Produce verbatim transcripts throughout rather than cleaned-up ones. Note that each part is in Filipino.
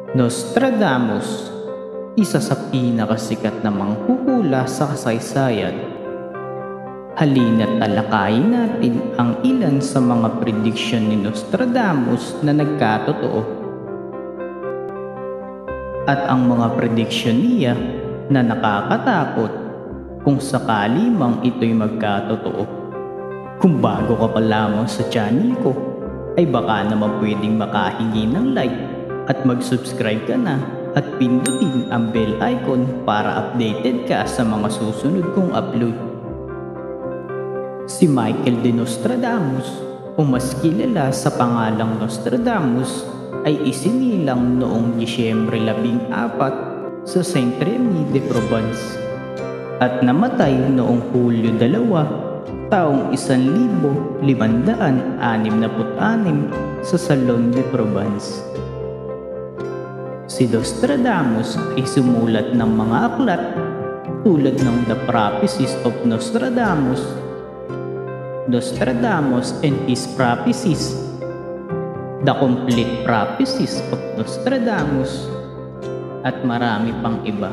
Nostradamus, isa sa pinakasikat na manghuhula sa kasaysayan. Halina't talakayin natin ang ilan sa mga prediksyon ni Nostradamus na nagkatotoo at ang mga prediksyon niya na nakakatakot kung sakali mang ito'y magkatotoo. Kung bago ka pa lamang sa channel ko, ay baka naman pwedeng makahingi ng like at mag-subscribe ka na at pindutin ang bell icon para updated ka sa mga susunod kong upload. Si Michael de Nostradamus, o mas kilala sa pangalang Nostradamus, ay isinilang noong Disyembre labing apat sa Saint Remy de Provence at namatay noong Hulyo dalawa, taong isang libo limandaan anim na put-anim sa Salon de Provence. Si Nostradamus ay sumulat ng mga aklat tulad ng The Prophecies of Nostradamus, Nostradamus and His Prophecies, The Complete Prophecies of Nostradamus, at marami pang iba.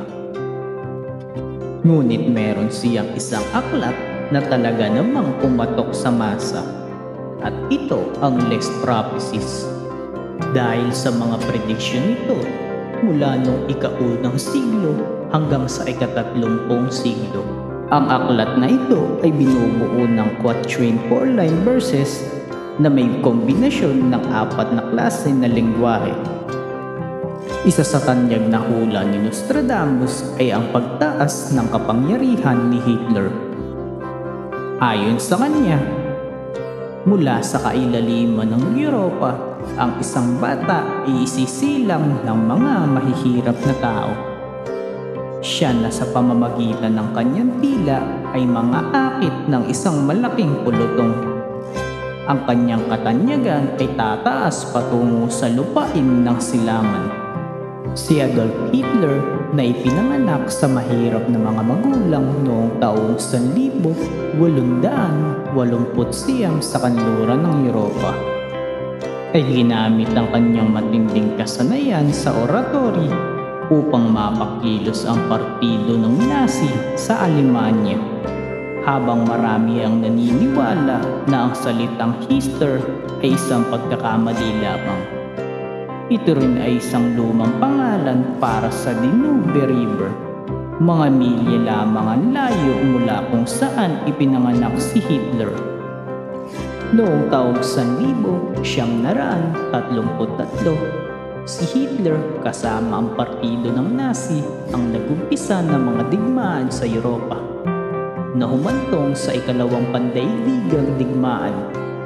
Ngunit meron siyang isang aklat na talaga namang pumatok sa masa, at ito ang Les Prophecies. Dahil sa mga prediksyon nito mula noong ikaunang siglo hanggang sa ikatatlumpung siglo. Ang aklat na ito ay binubuo ng quatrain four-line verses na may kombinasyon ng apat na klase na lengguwahe. Isa sa tanyag na hula ni Nostradamus ay ang pagtaas ng kapangyarihan ni Hitler. Ayon sa kanya, mula sa kailaliman ng Europa, ang isang bata ay isisilang ng mga mahihirap na tao. Siya na sa pamamagitan ng kanyang tila ay mga akit ng isang malaking pulutong. Ang kanyang katanyagan ay tataas patungo sa lupain ng silangan. Si Adolf Hitler na ipinanganak sa mahirap na mga magulang noong taong isang libo walundaan walumput siyam sa kanluran ng Europa, ay ginamit ang kanyang matinding kasanayan sa oratory upang mapakilos ang partido ng Nazi sa Alemanya, habang marami ang naniniwala na ang salitang Hitler ay isang pagkakamali lamang. Ito rin ay isang lumang pangalan para sa Danube River, mga milya lamang ang layo mula kung saan ipinanganak si Hitler. Noong taong isang libo siyam naraan tatlumput tatlo, si Hitler kasama ang partido ng Nazi ang nagumpisa ng mga digmaan sa Europa na humantong sa ikalawang pandaigdigang digmaan.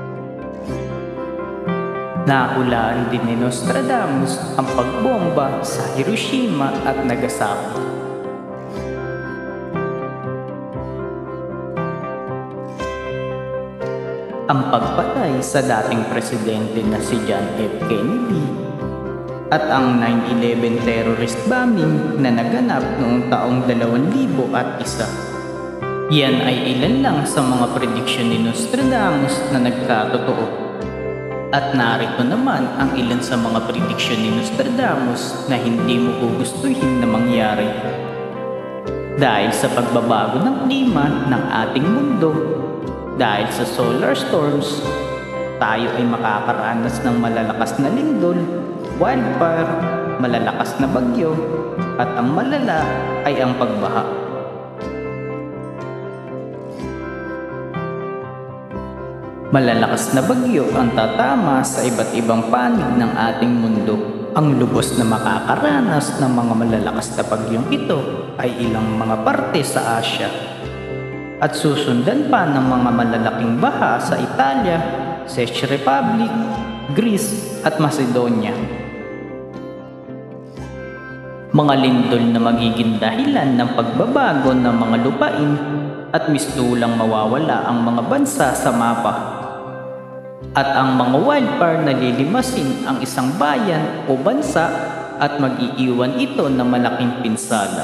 Nahulaan din ni Nostradamus ang pagbomba sa Hiroshima at Nagasaki. Ang pagpatay sa dating presidente na si John F. Kennedy at ang nine eleven terrorist bombing na naganap noong taong dalawang libo at isa. Yan ay ilan lang sa mga prediksyon ni Nostradamus na nagkatotoo. At narito naman ang ilan sa mga prediksyon ni Nostradamus na hindi mo gugustuhin na mangyari. Dahil sa pagbabago ng klima ng ating mundo, dahil sa solar storms, tayo ay makakaranas ng malalakas na lindol, wildfire, malalakas na bagyo, at ang malala ay ang pagbaha. Malalakas na bagyo ang tatama sa iba't ibang panig ng ating mundo. Ang lubos na makakaranas ng mga malalakas na bagyong ito ay ilang mga parte sa Asya. At susundan pa ng mga malalaking baha sa Italia, Czech Republic, Greece at Macedonia. Mga lindol na magiging dahilan ng pagbabago ng mga lupain at mistulang mawawala ang mga bansa sa mapa. At ang mga wildfire na lilimasin ang isang bayan o bansa at mag-iiwan ito ng malaking pinsala.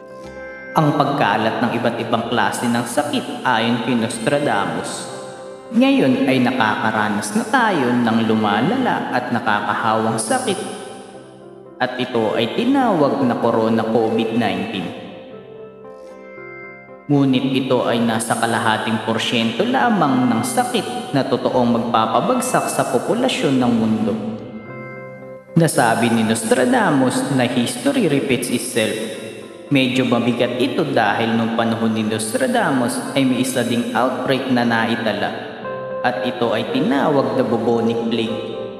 ang pagkalat ng iba't ibang klase ng sakit ayon kay Nostradamus. Ngayon ay nakakaranas na tayo ng lumalala at nakakahawang sakit at ito ay tinawag na Corona COVID nineteen. Ngunit ito ay nasa kalahating porsyento lamang ng sakit na totoong magpapabagsak sa populasyon ng mundo. Nasabi ni Nostradamus na history repeats itself. Medyo mabigat ito dahil nung panahon ni Nostradamus ay may isa ding outbreak na naitala at ito ay tinawag na bubonic plague.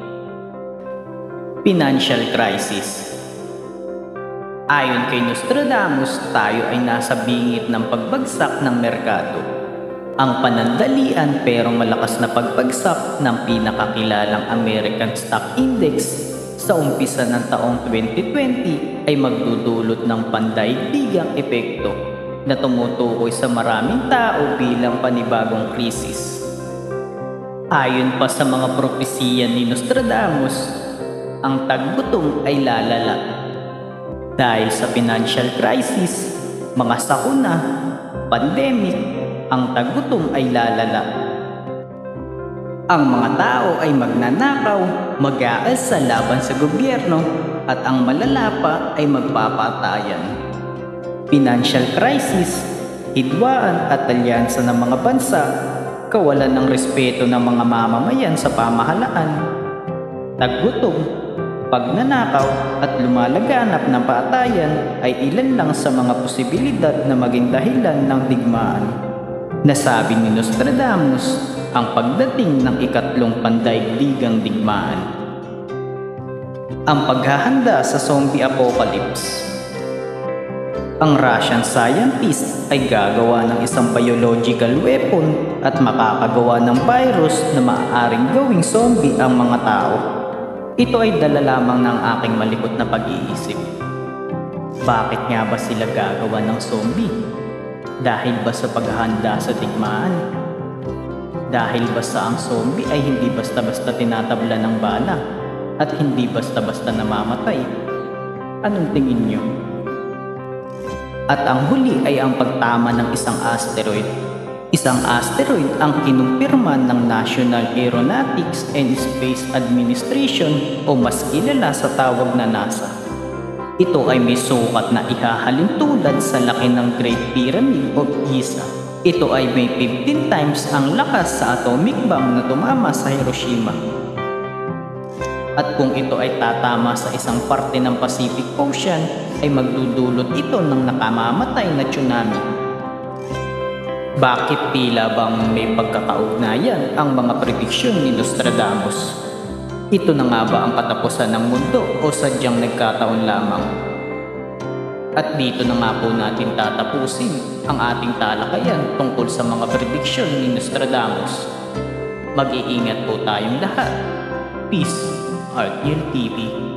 Financial crisis. Ayon kay Nostradamus, tayo ay nasa bingit ng pagbagsak ng merkado. Ang panandalian pero malakas na pagbagsak ng pinakakilalang American Stock Index sa umpisa ng taong twenty twenty ay magdudulot ng pandaigdigang epekto na tumutukoy sa maraming tao bilang panibagong krisis. Ayon pa sa mga propesiya ni Nostradamus, ang taggutom ay lalala. Dahil sa financial crisis, mga sakuna, pandemic, ang taggutom ay lalala. Ang mga tao ay magnanakaw, mag-aalsa laban sa gobyerno, at ang malala pa ay magpapatayan. Financial crisis, hidwaan at alyansa ng mga bansa, kawalan ng respeto ng mga mamamayan sa pamahalaan, taggutom, pagnanakaw at lumalaganap ng paatayan ay ilan lang sa mga posibilidad na maging dahilan ng digmaan. Nasabi ni Nostradamus ang pagdating ng ikatlong pandaigdigang digmaan. Ang paghahanda sa zombie apocalypse. Ang Russian scientist ay gagawa ng isang biological weapon at makakagawa ng virus na maaaring gawing zombie ang mga tao. Ito ay dala lamang ng aking malikot na pag-iisip. Bakit nga ba sila gagawa ng zombie? Dahil ba sa paghahanda sa digmaan? Dahil ba sa ang zombie ay hindi basta-basta tinatabla ng bala at hindi basta-basta namamatay? Anong tingin nyo? At ang huli ay ang pagtama ng isang asteroid. Isang asteroid ang kinumpirma ng National Aeronautics and Space Administration o mas kilala sa tawag na NASA. Ito ay may sukat na ihahalin tulad sa laki ng Great Pyramid of Giza. Ito ay may fifteen times ang lakas sa atomic bomb na tumama sa Hiroshima. At kung ito ay tatama sa isang parte ng Pacific Ocean, ay magdudulot ito ng nakamamatay na tsunami. Bakit tila bang may pagkakaugnayan ang mga prediksyon ni Nostradamus? Ito na nga ba ang katapusan ng mundo o sadyang nagkataon lamang? At dito na nga po natin tatapusin ang ating talakayan tungkol sa mga prediksyon ni Nostradamus. Mag-iingat po tayong lahat. Peace, R T L T V.